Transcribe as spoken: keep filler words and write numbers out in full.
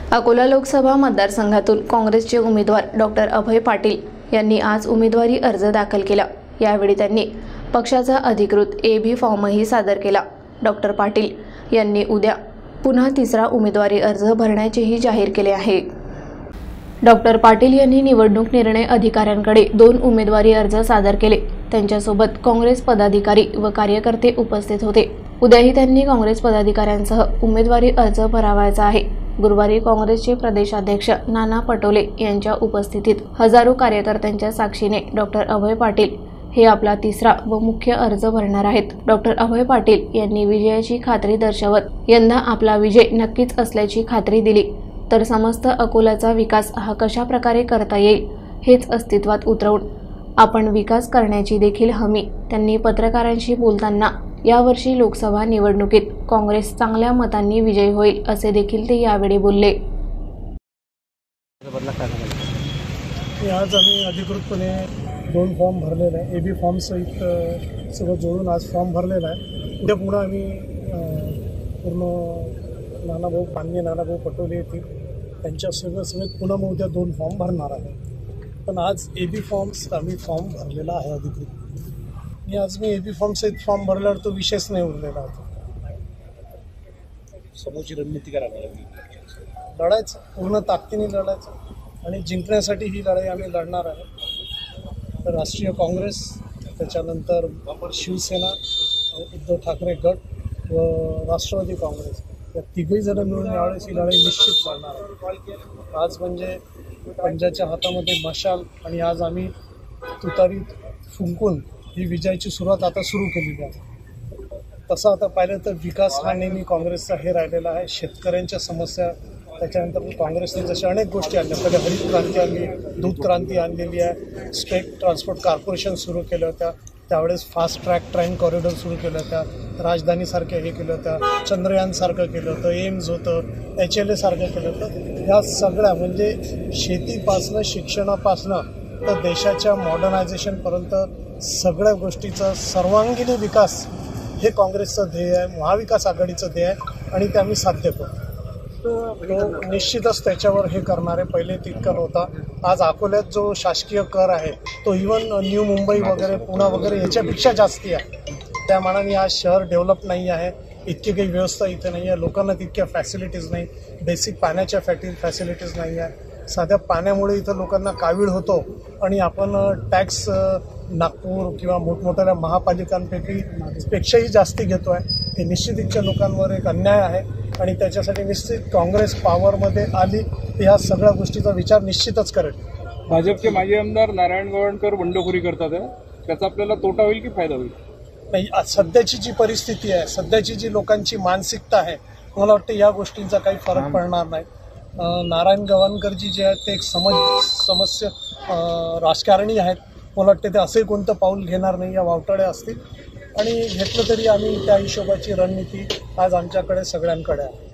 अकोला लोकसभा मतदारसंघातून काँग्रेसचे उमेदवार डॉक्टर अभय पाटील यांनी आज उमेदवारी अर्ज दाखल केला। यावेळी त्यांनी पक्षाचा अधिकृत ए बी फॉर्मही सादर केला। डॉक्टर पाटील यांनी उद्या पुन्हा तिसरा उमेदवारी अर्ज भरण्याचेही जाहीर केले आहे। डॉक्टर पाटील यांनी निवडणूक निर्णय अधिकाऱ्यांकडे दोन उमेदवारी अर्ज सादर केले। त्यांच्यासोबत काँग्रेस पदाधिकारी व कार्यकर्ते उपस्थित होते। उद्याही त्यांनी काँग्रेस पदाधिकाऱ्यांसह उमेदवारी अर्ज भरावायचा आहे। गुरुवारी काँग्रेसचे प्रदेशाध्यक्ष नाना पटोले यांच्या उपस्थितीत हजारो कार्यकर्त्यांच्या साक्षीने डॉक्टर अभय पाटील हे आपला तिसरा व मुख्य अर्ज भरणार आहेत। डॉक्टर अभय पाटील यांनी विजयाची खात्री दर्शवत यंदा आपला विजय नक्कीच असल्याची खात्री दिली। तर समस्त अकोल्याचा विकास हा कशा प्रकारे करता येईल हेच अस्तित्वात उतरवून आपण विकास करण्याची देखील हमी त्यांनी पत्रकारांशी बोलताना यावर्षी लोकसभा निवडणुकीत काँग्रेस चांगल्या मतांनी विजयी होईल असे देखील ते यावेळी बोलले। आज आम्ही अधिकृतपणे दोन फॉर्म भरलेले आहे। ए बी फॉर्म सहित सगळं जोडून आज फॉर्म भरलेला आहे। उद्या पुन्हा आम्ही पूर्ण नानाभाऊ माननीय नानाभाऊ पटोले येतील त्यांच्या सगळं समेत पुन्हा मग उद्या दोन फॉर्म भरणार आहे। पण आज ए बी फॉर्म्स आम्ही फॉर्म भरलेला आहे अधिकृत। आणि आज मी ए बी फॉर्म सहित फॉर्म भरल्यावर तो विषयच नाही उरलेला होता। समोरची रणनीती करावी लढायचं, पूर्ण ताकदीने लढायचं आणि जिंकण्यासाठी ही लढाई आम्ही लढणार आहे। राष्ट्रीय काँग्रेस, त्याच्यानंतर शिवसेना, उद्धव ठाकरे गट व राष्ट्रवादी काँग्रेस या तिघही जण मिळून यावेळेस ही लढाई निश्चित लढणार आहे। आज म्हणजे पंजाच्या हातामध्ये मशाल आणि आज आम्ही तुतारीत फुंकून ही विजयाची सुरुवात आता सुरू केलेली आहे। तसं आता पाहिलं तर विकास हा नेहमी काँग्रेसचा हे राहिलेला आहे। शेतकऱ्यांच्या समस्या, त्याच्यानंतर काँग्रेसने जशा अनेक गोष्टी आणल्या, पहिले हरित क्रांती आणली, दूध क्रांती आणलेली आहे, स्टेट ट्रान्सपोर्ट कॉर्पोरेशन सुरू केलं होत्या, त्यावेळेस फास्ट ट्रॅक ट्रेन कॉरिडॉर सुरू केलं होत्या, राजधानीसारख्या हे केलं होतं, चंद्रयानसारखं केलं होतं, एम्स होतं, एच एल एसारखं केलं होतं। ह्या सगळ्या म्हणजे शेतीपासनं शिक्षणापासनं तर देशाच्या मॉडर्नायझेशनपर्यंत सगळ्या गोष्टीचा सर्वांगीण विकास हे काँग्रेसचं ध्येय आहे, महाविकास आघाडीचं ध्येय आहे आणि ते आम्ही साध्य करू। तो निश्चितच त्याच्यावर हे करणारे पहिले तितकं नव्हता। आज अकोल्यात जो शासकीय कर आहे तो इवन न्यू मुंबई वगैरे पुणे वगैरे याच्यापेक्षा जास्ती आहे। त्या मानाने आज शहर डेव्हलप नाही आहे, इतकी काही व्यवस्था इथे नाही आहे, लोकांना तितक्या फॅसिलिटीज नाही, बेसिक पाण्याच्या फॅटि फॅसिलिटीज नाही आहे। साध्या पाण्यामुळे इथं लोकांना कावीळ होतो आणि आपण टॅक्स नागपूर किंवा मोठमोठ्या महापालिकांपैकी पेक्षाही जास्ती घेतो आहे। हे निश्चित इथच्या लोकांवर एक अन्याय आहे आणि त्याच्यासाठी निश्चित काँग्रेस पॉवरमध्ये आली तर ह्या सगळ्या गोष्टीचा विचार निश्चितच करेल। भाजपचे माजी आमदार नारायण गवाणकर बंडखोरी करतात आहे, त्याचा आपल्याला तोटा होईल की फायदा होईल? नाही, सध्याची जी परिस्थिती आहे, सध्याची जी लोकांची मानसिकता आहे, मला वाटतं या गोष्टींचा काही फरक पडणार नाही। नारायण गवाणकरजी जे आहेत ते एक समज समस्या राजकारणी आहेत, मला वाटतं ते असंही कोणतं पाऊल घेणार नाही, या वावटळ्या असतील आणि घेतलं तरी आम्ही त्या हिशोबाची रणनीती आज आमच्याकडे सगळ्यांकडे आहे।